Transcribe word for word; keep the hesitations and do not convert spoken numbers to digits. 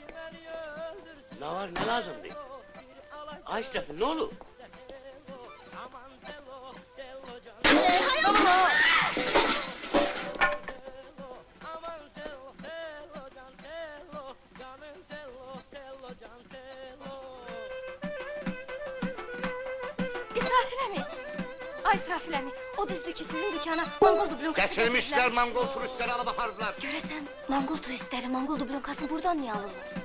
Ne var, ne lazımdı? Ay Stefan, ne olur? Hay Allah! İsrafil əmi! Ay İsrafil əmi, o düzdür ki sizin dükana Monqol dublonkası Getirmişler Monqol turistleri alıp apardılar. Görəsən, Monqol turistləri Monqol dublonkasını buradan niye alırlar?